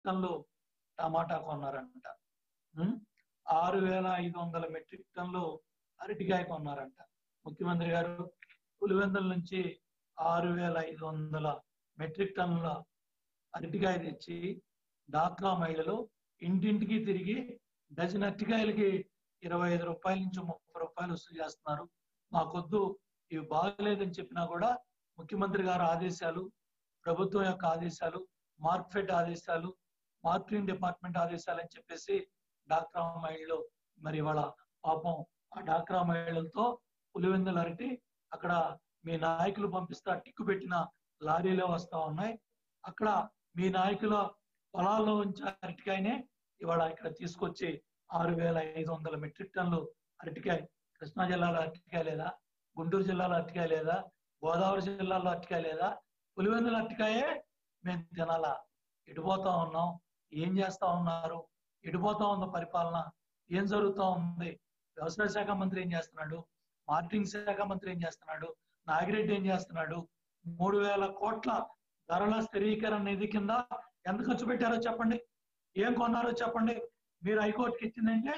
టన్నులు టమాటా కొన్నారంట. 6,500 మెట్రిక్ టన్నులు అరటికాయ కొన్నారంట. ముఖ్యమంత్రి గారు పులివెందుల నుంచి 6,500 మెట్రిక్ టన్నుల అరటికాయ తెచ్చి డాక్రా మహిళలు ఇంటింటికి తిరిగి డజన్ అరటికాయలకి 25 రూపాయల నుంచి 30 రూపాయలు వసూలు చేస్తున్నారు. మాకొద్దు, ఇవి బాగలేదని చెప్పినా కూడా ముఖ్యమంత్రి గారు ఆదేశాలు, ప్రభుత్వం యొక్క ఆదేశాలు, మార్కెట్ ఆదేశాలు, మార్కెటింగ్ డిపార్ట్మెంట్ ఆదేశాలు అని చెప్పేసి డాక్రా మహిళలు మరి వాళ్ళ పాపం ఆ డాక్రా మహిళలతో పులివెందుల అరటి అక్కడ మీ నాయకులు పంపిస్తా టిక్కు పెట్టిన లారీలో వస్తా ఉన్నాయి. అక్కడ మీ నాయకుల పొలాల్లో ఉంచి అరటికాయనే ఇవాళ ఇక్కడ తీసుకొచ్చి 6,500 మెట్రిక్ టన్నులు అరటికాయ. కృష్ణా జిల్లాలో అరటికాయ లేదా? గుంటూరు జిల్లాలో అరటికాయ లేదా? గోదావరి జిల్లాలో అరటికాయ లేదా? పులివెందుల అరటికాయే మేము తినాలా? ఎడిపోతా ఉన్నాం. ఏం చేస్తా ఉన్నారు? ఎడిపోతా ఉన్న పరిపాలన ఏం జరుగుతూ ఉంది? వ్యవసాయ శాఖ మంత్రి ఏం చేస్తున్నాడు? మార్కెటింగ్ శాఖ మంత్రి ఏం చేస్తున్నాడు? నాగిరెడ్డి ఏం చేస్తున్నాడు? 3,000 కోట్ల ధరల స్థిరీకరణ నిధి కింద ఎంత ఖర్చు పెట్టారో చెప్పండి, ఏం కొన్నారో చెప్పండి. మీరు హైకోర్టుకి ఇచ్చిందంటే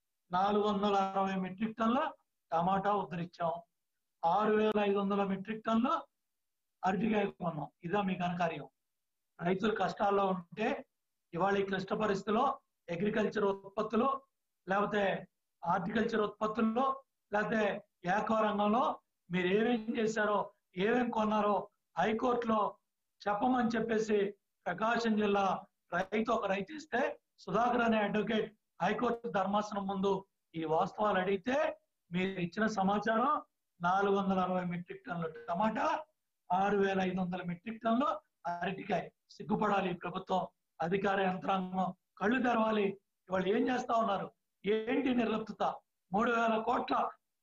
460 మెట్రిక్ టన్నుల టమాటా ఉద్ధరించాం, 6,500 మెట్రిక్ టన్నుల అరటికాయ కొన్నాం. ఇదా మీ ఘనకార్యం? రైతులు కష్టాల్లో ఉంటే ఇవాళ ఈ క్లిష్ట పరిస్థితిలో అగ్రికల్చర్ ఉత్పత్తులు, లేకపోతే హార్టికల్చర్ ఉత్పత్తుల్లో, లేకపోతే ఏకో రంగంలో మీరు ఏమేం చేశారో, ఏమేం కొన్నారో హైకోర్టులో చెప్పమని చెప్పేసి ప్రకాశం జిల్లా ఒక రైతు ఇస్తే సుధాకర్ అనే అడ్వకేట్ హైకోర్టు ధర్మాసనం ముందు ఈ వాస్తవాలు అడిగితే మీరు ఇచ్చిన సమాచారం 460 మెట్రిక్ టన్నుల టమాటా, 6,500 మెట్రిక్ టన్నులు అరటికాయ. సిగ్గుపడాలి ప్రభుత్వం, అధికార యంత్రాంగం కళ్ళు తెరవాలి. ఇవాళ ఏం చేస్తా ఉన్నారు? ఏంటి నిర్లిప్తత? 3,000 కోట్ల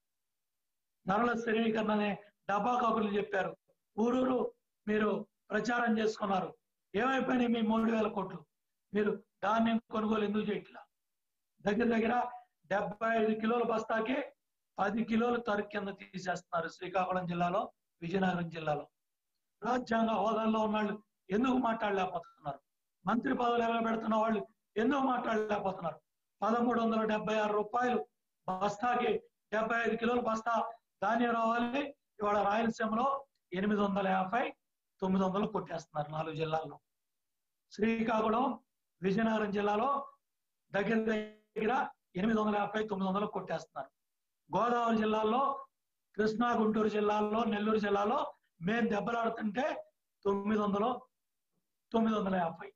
ధరల స్థిరీకరణనే డబ్బా కబుర్లు చెప్పారు. ఊరూరు మీరు ప్రచారం చేసుకున్నారు. ఏమైపోయినాయి మీ 3,000 కోట్లు? మీరు ధాన్యం కొనుగోలు ఎందుకు చేయట్లా? దగ్గర 75 కిలోల బస్తాకి 10 కిలోలు తరుగు కింద తీసేస్తున్నారు శ్రీకాకుళం జిల్లాలో, విజయనగరం జిల్లాలో. రాజ్యాంగ హోదాల్లో ఉన్న వాళ్ళు ఎందుకు మాట్లాడలేకపోతున్నారు? మంత్రి పదవులు ఎలబెడుతున్న వాళ్ళు ఎందుకు మాట్లాడలేకపోతున్నారు? 1,376 రూపాయలు బస్తాకి 75 కిలోల బస్తా ధాన్యం రావాలి. ఇవాళ రాయలసీమలో 850, 900 కొట్టేస్తున్నారు 4 జిల్లాల్లో. శ్రీకాకుళం, విజయనగరం జిల్లాలో దగ్గర 850, 900 కొట్టేస్తున్నారు. గోదావరి జిల్లాలో, కృష్ణా గుంటూరు జిల్లాలో, నెల్లూరు జిల్లాలో మేము దెబ్బలాడుతుంటే 900, 950.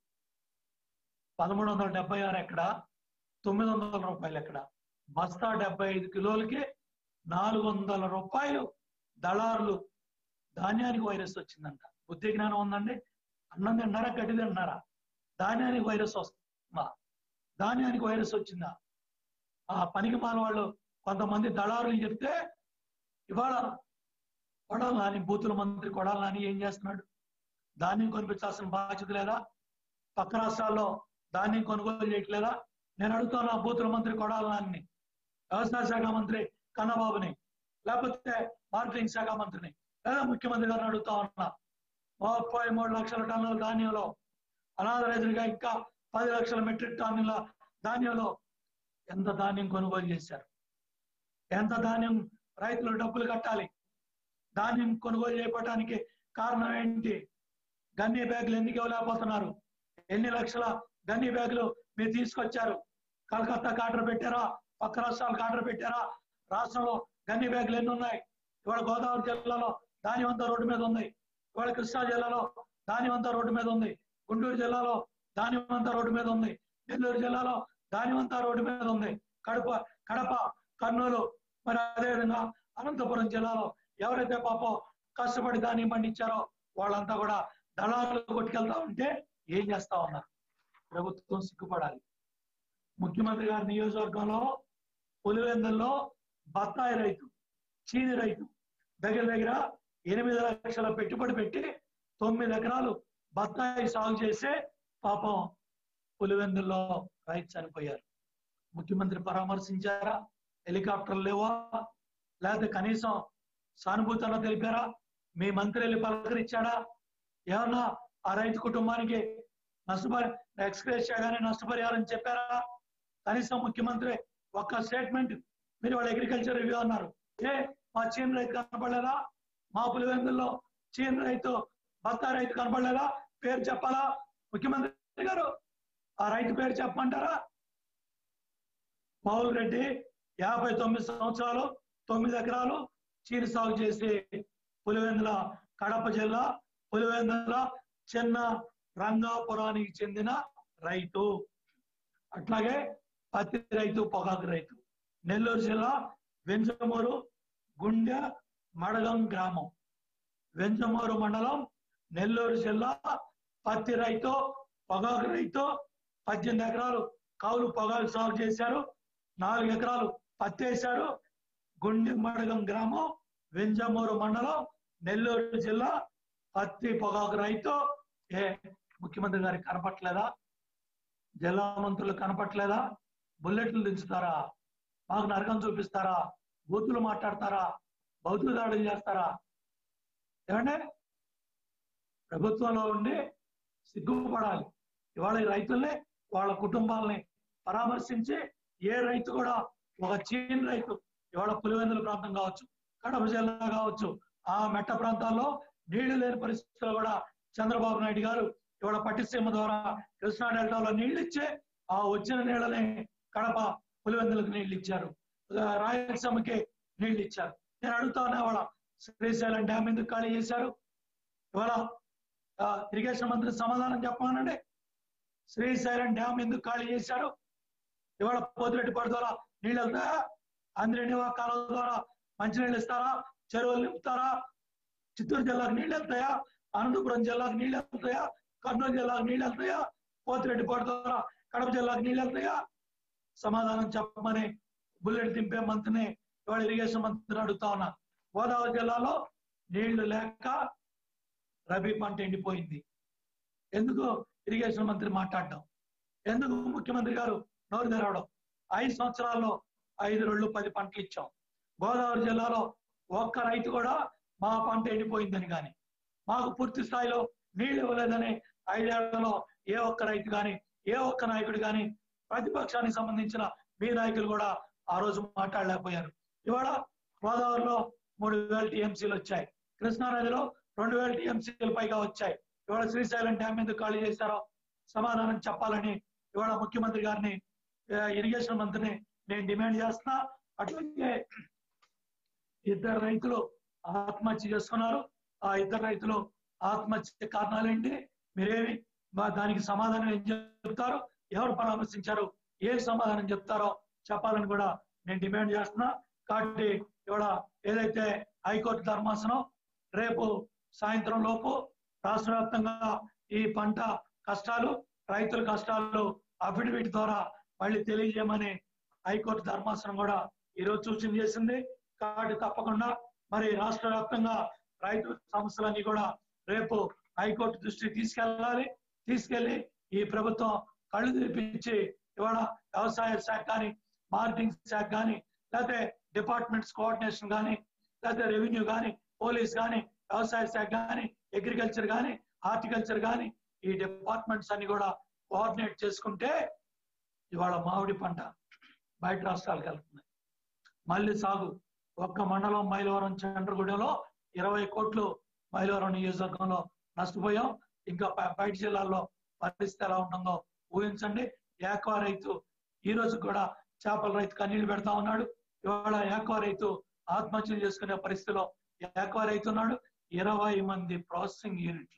1,376 ఎక్కడ? 900 రూపాయలు ఎక్కడ? బస్తా 75 కిలోలకి 400 రూపాయలు. దళారులు ధాన్యానికి వైరస్ వచ్చిందంట. బుద్ధి జ్ఞానం ఉందండి? అన్నం తిన్నారా, గడ్డి తిన్నారా? ధాన్యానికి వైరస్ వస్తుందా? ధాన్యానికి వైరస్ వచ్చిందా? ఆ పనికి మాల వాళ్ళు కొంతమంది దళారులు చెప్తే ఇవాళ కొడాలి నాని, బూతుల మంత్రి కొడాలి నాని ఏం చేస్తున్నాడు? ధాన్యం కొనిపించాల్సిన బాధ్యత లేదా? పక్క రాష్ట్రాల్లో ధాన్యం కొనుగోలు చేయట్లేదా? నేను అడుగుతున్నా బూతుల మంత్రి కొడాలి నాని, వ్యవసాయ శాఖ మంత్రి కన్నబాబుని, లేకపోతే మార్కెటింగ్ శాఖ మంత్రిని, లేదా ముఖ్యమంత్రి గారిని అడుగుతా ఉన్నా. 33 లక్షల టన్నుల ధాన్యంలో, అనాథరైతులుగా ఇంకా 10 లక్షల మెట్రిక్ టన్నుల ధాన్యంలో ఎంత ధాన్యం కొనుగోలు చేశారు? ఎంత ధాన్యం రైతులు డబ్బులు కట్టాలి? ధాన్యం కొనుగోలు చేయడానికి కారణం ఏంటి? గన్నీ బ్యాగులు ఎందుకు ఇవ్వలేకపోతున్నారు? ఎన్ని లక్షల గన్నీ బ్యాగులు మీరు తీసుకొచ్చారు? కలకత్తాకి ఆర్డర్ పెట్టారా? పక్క రాష్ట్రాలకు ఆర్డర్ పెట్టారా? రాష్ట్రంలో గన్నీ బ్యాగులు ఎన్ని ఉన్నాయి? ఇవాళ గోదావరి జిల్లాలో ధాన్యం అంతా రోడ్డు మీద ఉంది. ఇవాళ కృష్ణా జిల్లాలో ధాన్యం అంతా రోడ్డు మీద ఉంది. గుంటూరు జిల్లాలో ధాన్యం అంతా రోడ్డు మీద ఉంది. నెల్లూరు జిల్లాలో ధాన్యం అంతా రోడ్డు మీద ఉంది. కడప, కర్నూలు, మరి అదేవిధంగా అనంతపురం జిల్లాలో ఎవరైతే పాపం కష్టపడి ధాన్యం పండించారో వాళ్ళంతా కూడా దళారులు కొట్టుకెళ్తా ఉంటే ఏం చేస్తా ఉన్నారు? ప్రభుత్వం సిగ్గుపడాలి. ముఖ్యమంత్రి గారి నియోజకవర్గంలో పులివెందుల్లో బత్తాయి రైతు, చీని రైతు దగ్గర 8 లక్షల పెట్టుబడి పెట్టి 9 ఎకరాలు బత్తాయి సాగు చేసే పాపం పులివెందుల్లో రైతు చనిపోయారు. ముఖ్యమంత్రి పరామర్శించారా? హెలికాప్టర్లు లేవా? లేకపోతే కనీసం సానుభూతిలో తెలిపారా? మీ మంత్రి వెళ్ళి పలకరించాడా? ఏమన్నా ఆ రైతు కుటుంబానికి ఎక్స్గ్రేషియా కానీ నష్టపరిహారం చెప్పారా? కనీసం ముఖ్యమంత్రి ఒక్క స్టేట్మెంట్ మీరు వాళ్ళ అగ్రికల్చర్ రివ్యూ అన్నారు. మా చీన్ రైతు కనపడలేదా? మా పులివెందుల్లో చీన్ రైతు బత్తాయి రైతు కనపడలేదా? పేరు చెప్పాలా ముఖ్యమంత్రి గారు? ఆ రైతు పేరు చెప్పమంటారా? మౌల్ రెడ్డి 59 సంవత్సరాలు 9 ఎకరాలు చీని సాగు చేసి పులివెందుల కడప జిల్లా పులివెందుల చిన్న రంగాపురానికి చెందిన రైతు. అట్లాగే పత్తి రైతు, పొగాకు రైతు. నెల్లూరు జిల్లా వెంజమూరు గుండె మడగం గ్రామం, వెంజమూరు మండలం, నెల్లూరు జిల్లా. పత్తి రైతు, పొగాకు రైతు. 18 ఎకరాలు కౌలు పొగాకు సాగు చేశారు, 4 ఎకరాలు పత్తి వేశారు. గుండె మడగం గ్రామం, వెంజమూరు మండలం, నెల్లూరు జిల్లా. పత్తి పొగాకు రైతు. ముఖ్యమంత్రి గారికి కనపట్లేదా? జిల్లా మంత్రులు కనపట్లేదా? బుల్లెట్లు దించుతారా? మాకు నరకం చూపిస్తారా? బూతులు మాట్లాడతారా? బౌద్ధులు దాడులు చేస్తారా? ఏమంటే ప్రభుత్వంలో ఉండి సిగ్గుపడాలి. ఇవాళ ఈ రైతుల్ని వాళ్ళ కుటుంబాలని పరామర్శించి ఏ రైతు కూడా, ఒక చీన్ రైతు ఇవాళ పులివెందుల ప్రాంతం కావచ్చు, కడప జిల్లా కావచ్చు, ఆ మెట్ట ప్రాంతాల్లో నీళ్లు లేని పరిస్థితుల్లో కూడా చంద్రబాబు నాయుడు గారు ఇవాళ పట్టిసీమ ద్వారా కృష్ణా డెల్టాలో నీళ్లు ఇచ్చే ఆ వచ్చిన నీళ్ళని కడప పులివెందులకు నీళ్లు ఇచ్చారు, రాయలసీమకి నీళ్లు ఇచ్చారు. నేను అడుగుతా ఉన్నా, ఇవాళ శ్రీశైలం డ్యామ్ ఎందుకు ఖాళీ చేశారు? ఇవాళ ఇరిగేషన్ మంత్రి సమాధానం చెప్పానండి. శ్రీశైలం డ్యామ్ ఎందుకు ఖాళీ చేశారు? ఇవాళ పోతిరెడ్డిపాడు ద్వారా నీళ్ళు వెళ్తాయా? అంద్రేనివా కాలువ ద్వారా మంచినీళ్ళు ఇస్తారా? చెరువులు నింపుతారా? చిత్తూరు జిల్లాకు నీళ్ళు వెళ్తాయా? అనంతపురం జిల్లాకు నీళ్ళు వెళ్తాయా? కర్నూలు జిల్లాకు నీళ్ళు వెళ్తాయా? పోతిరెడ్డిపాడు ద్వారా కడప జిల్లాకు నీళ్ళు వెళ్తాయా? సమాధానం చెప్పమని బుల్లెట్ దింపే మంత్రిని ఇవాళ ఇరిగేషన్ మంత్రిని అడుగుతా ఉన్నా. గోదావరి జిల్లాలో నీళ్లు లేక రబీ పంట ఎండిపోయింది. ఎందుకు ఇరిగేషన్ మంత్రి మాట్లాడడం? ఎందుకు ముఖ్యమంత్రి గారు నోరు తెరవడం? 5 సంవత్సరాల్లో 5 రోళ్ళు 10 పంటలు ఇచ్చాం. గోదావరి జిల్లాలో ఒక్క రైతు కూడా మా పంట ఎండిపోయిందని కానీ, మాకు పూర్తి స్థాయిలో నీళ్లు ఇవ్వలేదని 5 ఏళ్లలో ఏ ఒక్క రైతు కానీ, ఏ ఒక్క నాయకుడు కానీ, ప్రతిపక్షానికి సంబంధించిన మీ నాయకులు కూడా ఆ రోజు మాట్లాడలేకపోయారు. ఇవాళ గోదావరిలో 3000 టీఎంసీలు వచ్చాయి, కృష్ణానదిలో 2000 టీఎంసీలు పైగా వచ్చాయి. ఇవాళ శ్రీశైలం డ్యామ్ ఎందుకు ఖాళీ చేశారో సమాధానం చెప్పాలని ఇవాళ ముఖ్యమంత్రి గారిని, ఇరిగేషన్ మంత్రిని నేను డిమాండ్ చేస్తున్నా. అట్లాగే 2 రైతులు ఆత్మహత్య చేసుకున్నారు. ఆ 2 రైతులు ఆత్మహత్య కారణాలేంటి? మీరేమి దానికి సమాధానం ఏం చెప్తారు? ఎవరు పరామర్శించారు? ఏ సమాధానం చెప్తారో చెప్పాలని కూడా నేను డిమాండ్ చేస్తున్నా. కాబట్టి ఇవాళ ఏదైతే హైకోర్టు ధర్మాసనం రేపు సాయంత్రం లోపు రాష్ట్ర వ్యాప్తంగా ఈ పంట కష్టాలు, రైతుల కష్టాలు అఫిడవిట్ ద్వారా మళ్ళీ తెలియజేయమని హైకోర్టు ధర్మాసనం కూడా ఈరోజు సూచన చేసింది. కాబట్టి తప్పకుండా మరి రాష్ట్ర వ్యాప్తంగా రైతు సమస్యలన్నీ కూడా రేపు హైకోర్టు దృష్టికి తీసుకెళ్ళాలి. తీసుకెళ్లి ఈ ప్రభుత్వం కళ్ళు తెరిపించి ఇవాళ వ్యవసాయ శాఖ కానీ, మార్కెటింగ్ శాఖ కానీ, లేకపోతే డిపార్ట్మెంట్స్ కోఆర్డినేషన్ కానీ, లేకపోతే రెవెన్యూ కానీ, పోలీస్ కానీ, వ్యవసాయ శాఖ కానీ, అగ్రికల్చర్ కానీ, హార్టికల్చర్ కానీ, ఈ డిపార్ట్మెంట్స్ అన్ని కూడా కోఆర్డినేట్ చేసుకుంటే ఇవాళ మామిడి పంట బయట రాష్ట్రాలకు వెళ్తుంది. మళ్ళీ సాగు ఒక్క మండలం మైలవరం చంద్రగూడెంలో 20 కోట్లు మైలవరం నియోజకవర్గంలో నష్టపోయాం. ఇంకా బయట జిల్లాల్లో పరిస్థితి ఎలా ఉంటుందో ఊహించండి. ఏక్వా రైతు ఈ రోజు కూడా చేపల రైతు కన్నీళ్లు పెడతా ఉన్నాడు. ఇవాళ ఏక్వా రైతు ఆత్మహత్యలు చేసుకునే పరిస్థితిలో ఏక్వా రైతు ఉన్నాడు. 20 మంది ప్రాసెసింగ్ యూనిట్లు,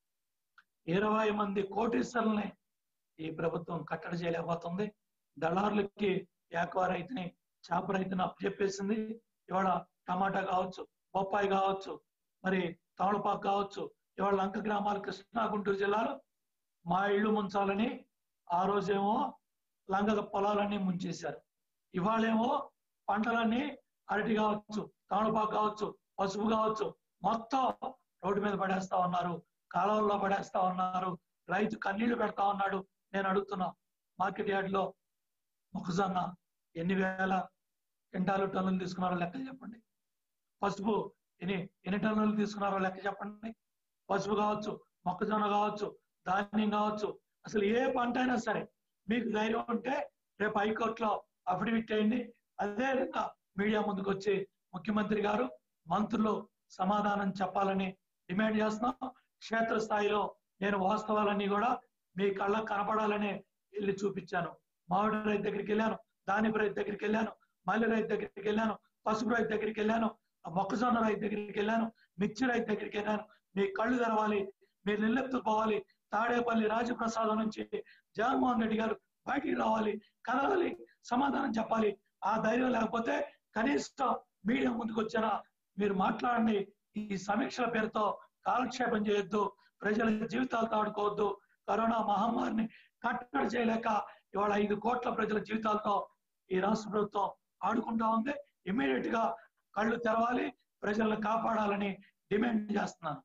20 మంది కోటీశ్వరుల్ని ఈ ప్రభుత్వం కట్టడి చేయలేకపోతుంది. దళారులకి ఏక్వా రైతుని, చేప రైతుని అప్పచెప్పేసింది. ఇవాళ టమాటా కావచ్చు, బొప్పాయి కావచ్చు, మరి తమలపాకు కావచ్చు, ఇవాళ లంక గ్రామాలు కృష్ణా గుంటూరు జిల్లాలో మా ఇళ్లు ముంచాలని ఆ రోజేమో లంక పొలాలన్నీ ముంచేశారు. ఇవాళేమో పంటలన్నీ అరటి కావచ్చు, తమలపాకు కావచ్చు, పసుపు కావచ్చు మొత్తం రోడ్డు మీద పడేస్తా ఉన్నారు, కాలువల్లో పడేస్తా ఉన్నారు. రైతు కన్నీళ్లు పెడతా ఉన్నాడు. నేను అడుగుతున్నా, మార్కెట్ యార్డ్ లో మొక్కజొన్న ఎన్ని వేల టన్నులు తీసుకున్నారో లెక్క చెప్పండి. పసుపు ఎన్ని టన్నులు తీసుకున్నారో లెక్క చెప్పండి. పసుపు కావచ్చు, మొక్కజొన్న కావచ్చు, ధాన్యం కావచ్చు, అసలు ఏ పంట అయినా సరే మీకు ధైర్యం ఉంటే రేపు హైకోర్టులో అఫిడవిట్ చేయండి. అదే విధంగా మీడియా ముందుకు వచ్చి ముఖ్యమంత్రి గారు మంత్రులు సమాధానం చెప్పాలని డిమాండ్ చేస్తున్నాం. క్షేత్రస్థాయిలో నేను వాస్తవాలన్నీ కూడా మీ కళ్ళకు కనపడాలని వెళ్ళి చూపించాను. మామిడి రైతు దగ్గరికి వెళ్ళాను, దానిమ్మ రైతు దగ్గరికి వెళ్ళాను, మల్లె రైతు దగ్గరికి వెళ్ళాను, పసుపు రైతు దగ్గరికి వెళ్ళాను, మొక్కజొన్న రైతు దగ్గరికి వెళ్ళాను, మిర్చి రైతు దగ్గరికి వెళ్ళాను. మీ కళ్ళు తెరవాలి, మీరు నిలెత్తుకోవాలి. తాడేపల్లి రాజప్రసాదం నుంచి జగన్మోహన్ రెడ్డి గారు బయటికి రావాలి, కదలాలి, సమాధానం చెప్పాలి. ఆ ధైర్యం లేకపోతే కనీసం మీడియా ముందుకు వచ్చినా మీరు మాట్లాడండి. ఈ సమీక్షల పేరుతో కాలక్షేపం చేయొద్దు, ప్రజల జీవితాలతో ఆడుకోవద్దు. కరోనా మహమ్మారిని కట్టడి చేయలేక ఇవాళ 5 కోట్ల ప్రజల జీవితాలతో ఈ రాష్ట్ర ప్రభుత్వం ఆడుకుంటా ఉంది. ఇమ్మీడియట్ గా కళ్ళు తెరవాలి, ప్రజలను కాపాడాలని డిమాండ్ చేస్తున్నాను.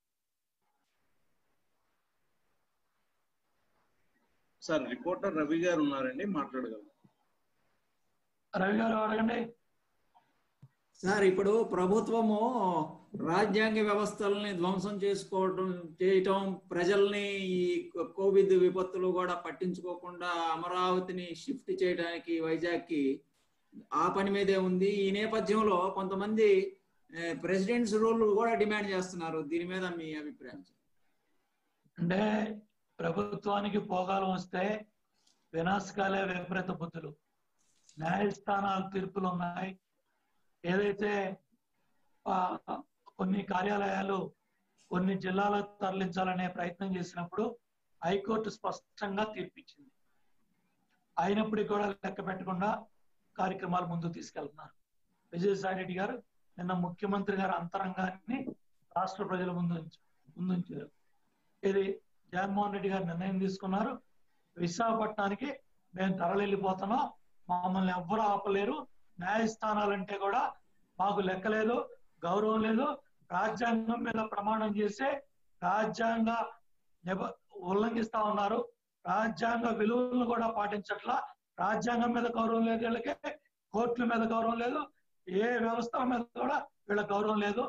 సార్ రిపోర్టర్ రవి గారు ఉన్నారండి, మాట్లాడగలరు. రవి గారు అడగండి. సార్, ఇప్పుడు ప్రభుత్వము రాజ్యాంగ వ్యవస్థల్ని ధ్వంసం చేయటం, ప్రజల్ని ఈ కోవిడ్ విపత్తులు కూడా పట్టించుకోకుండా అమరావతిని షిఫ్ట్ చేయడానికి వైజాగ్కి ఆ పని మీదే ఉంది. ఈ నేపథ్యంలో కొంతమంది ప్రెసిడెంట్స్ రూల్ కూడా డిమాండ్ చేస్తున్నారు. దీని మీద మీ అభిప్రాయం? అంటే ప్రభుత్వానికి పోగాలం వస్తే వినాశకాలే విపరీత బుద్ధులు. న్యాయస్థానాలు తీర్పులు ఉన్నాయి. ఏదైతే కొన్ని కార్యాలయాలు కొన్ని జిల్లాలకు తరలించాలనే ప్రయత్నం చేసినప్పుడు హైకోర్టు స్పష్టంగా తీర్పిచ్చింది. అయినప్పటికీ కూడా లెక్క పెట్టకుండా కార్యక్రమాలు ముందుకు తీసుకెళ్తున్నారు. విజయసాయి రెడ్డి గారు నిన్న ముఖ్యమంత్రి గారి అంతరంగాన్ని రాష్ట్ర ప్రజల ముందుంచారు. ఇది జగన్మోహన్ రెడ్డి గారు నిర్ణయం తీసుకున్నారు. విశాఖపట్నానికి మేము తరలిపోతున్నాం, మమ్మల్ని ఎవ్వరూ ఆపలేరు, న్యాయస్థానాలంటే కూడా మాకు లెక్కలేదు, గౌరవం లేదు, రాజ్యాంగం మీద ప్రమాణం చేసే రాజ్యాంగ ఉల్లంఘిస్తా ఉన్నారు, రాజ్యాంగ విలువలను కూడా పాటించట్లా, రాజ్యాంగం మీద గౌరవం లేదు వీళ్ళకి, కోర్టుల మీద గౌరవం లేదు, ఏ వ్యవస్థల మీద కూడా వీళ్ళ గౌరవం లేదు.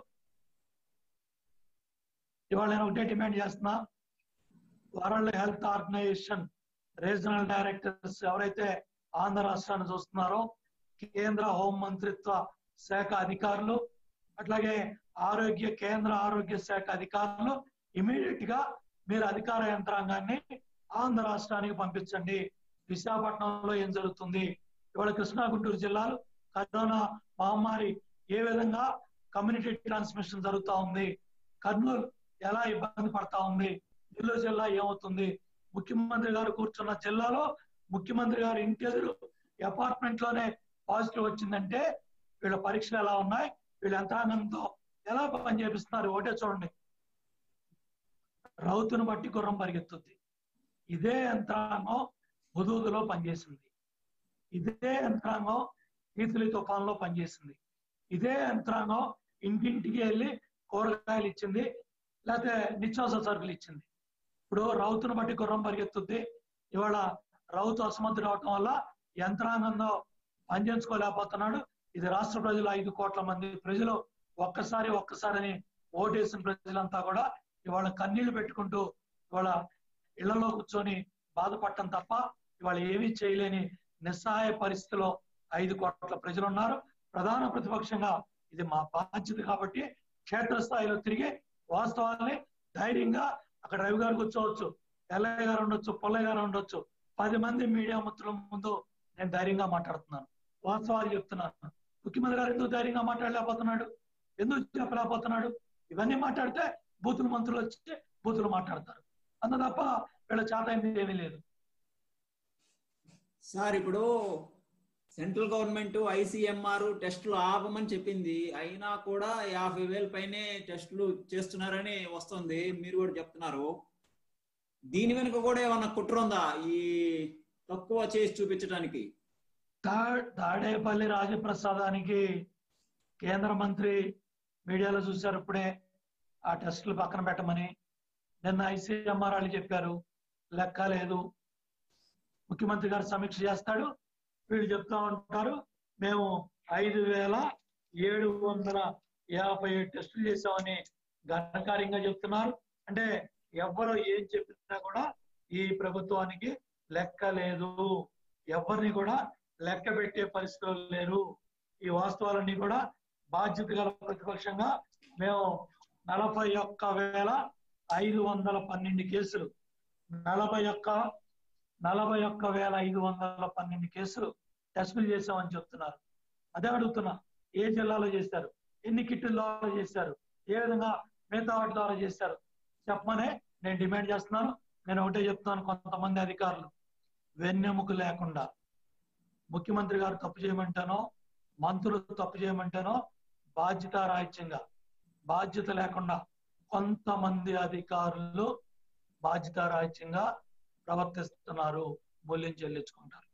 ఇవాళ నేను ఒకటే డిమాండ్ చేస్తున్నా, world health organization regional directors ఎవరైతే ఆంధ్ర రాష్ట్రాన్ని చూస్తున్నారో, కేంద్ర హోం మంత్రిత్వ శాఖ అధికారులు, అట్లాగే కేంద్ర ఆరోగ్య శాఖ అధికారులు ఇమీడియట్ గా మీరు అధికార యంత్రాంగాన్ని ఆంధ్ర రాష్ట్రానికి పంపించండి. విశాఖపట్నంలో ఏం జరుగుతుంది, ఇవాళ కృష్ణా గుంటూరు జిల్లాలు కరోనా మహమ్మారి ఏ విధంగా కమ్యూనిటీ ట్రాన్స్మిషన్ జరుగుతూ ఉంది, కర్నూలు ఎలా ఇబ్బంది పడతా ఉంది, నెల్లూరు జిల్లా ఏమవుతుంది, ముఖ్యమంత్రి గారు కూర్చున్న జిల్లాలో ముఖ్యమంత్రి గారు ఇంటి ఎదురు అపార్ట్మెంట్ లోనే పాజిటివ్ వచ్చిందంటే వీళ్ళ పరీక్షలు ఎలా ఉన్నాయి, వీళ్ళ యంత్రాంగంతో ఎలా పని చేపిస్తున్నారు. ఒకటే చూడండి, రౌతును బట్టి గుర్రం పరిగెత్తుద్ది. ఇదే యంత్రాంగం హుదూదులో పనిచేసింది, ఇదే యంత్రాంగం ఈతులి తుఫాన్లో పనిచేసింది, ఇదే యంత్రాంగం ఇంటింటికి వెళ్ళి కూరగాయలు ఇచ్చింది, లేకపోతే నిత్యావసర సరుకులు ఇచ్చింది. ఇప్పుడు రౌతును బట్టి గుర్రం పరిగెత్తుద్ది. ఇవాళ రౌతు అసమర్థుడు అవటం వల్ల యంత్రాంగంలో పనిచేసుకోలేకపోతున్నాడు. ఇది రాష్ట్ర ప్రజలు 5 కోట్ల మంది ప్రజలు ఒక్కసారి ఓటేసిన ప్రజలంతా కూడా ఇవాళ కన్నీళ్లు పెట్టుకుంటూ ఇవాళ ఇళ్లలో కూర్చొని బాధపడటం తప్ప ఇవాళ ఏమీ చేయలేని నిస్సహాయ పరిస్థితిలో 5 కోట్ల ప్రజలు ఉన్నారు. ప్రధాన ప్రతిపక్షంగా ఇది మా బాధ్యత కాబట్టి క్షేత్రస్థాయిలో తిరిగి వాస్తవాన్ని ధైర్యంగా అక్కడ రవి గారు కూర్చోవచ్చు, ఎల్లయ్య గారు ఉండొచ్చు, పుల్లయ్య గారు ఉండొచ్చు, 10 మంది మీడియా మిత్రుల ముందు నేను ధైర్యంగా మాట్లాడుతున్నాను, వాస్తవాలు చెప్తున్నాను. ముఖ్యమంత్రి గారు ఎందుకు ధైర్యంగా మాట్లాడలేకపోతున్నాడు, ఎందుకు చెప్పలేకపోతున్నాడు? ఇవన్నీ మాట్లాడితే బూతులు మంత్రులు వచ్చి బూతులు మాట్లాడతారు, అంత తప్ప వీళ్ళ చేత ఏమీ లేదు. సార్, ఇప్పుడు సెంట్రల్ గవర్నమెంట్ ICMR టెస్టులు ఆపమని చెప్పింది, అయినా కూడా 50,000 పైనే టెస్టులు చేస్తున్నారని వస్తుంది, మీరు కూడా చెప్తున్నారు. దీని వెనుక కూడా ఏమన్నా కుట్ర ఉందా ఈ తక్కువ చేసి చూపించడానికి? తాడేపల్లి రాజప్రసాదానికి కేంద్ర మంత్రి మీడియాలో చూశారు ఇప్పుడే, ఆ టెస్టులు పక్కన పెట్టమని. నిన్న ICMR వాళ్ళు చెప్పారు లెక్క లేదు, ముఖ్యమంత్రి గారు సమీక్ష చేస్తాడు, వీళ్ళు చెప్తా ఉంటారు మేము 5,757 టెస్టులు చేసామని ఘనకార్యంగా చెప్తున్నారు. అంటే ఎవరు ఏం చెప్పినా కూడా ఈ ప్రభుత్వానికి లెక్క లేదు. ఎవరిని కూడా లెక్క పెట్టే పరిస్థితులు లేరు. ఈ వాస్తవాలన్నీ కూడా బాధ్యత గల ప్రతిపక్షంగా మేము 41,512 కేసులు 41,512 కేసులు టెస్టులు చేశామని చెప్తున్నారు. అదే అడుగుతున్నా, ఏ జిల్లాలో చేశారు, ఎన్ని కిట్ల ద్వారా చేశారు, ఏ విధంగా మిగతా వాటి ద్వారా చేశారు చెప్పమనే నేను డిమాండ్ చేస్తున్నాను. నేను ఒకటే చెప్తున్నాను, కొంతమంది అధికారులు వెన్నెముక లేకుండా ముఖ్యమంత్రి గారు తప్పు చేయమంటానో, మంత్రులు తప్పు చేయమంటానో బాధ్యతారాహిత్యంగా, బాధ్యత లేకుండా కొంతమంది అధికారులు బాధ్యతారాహిత్యంగా ప్రవర్తిస్తున్నారు. మూల్యం చెల్లించుకుంటారు.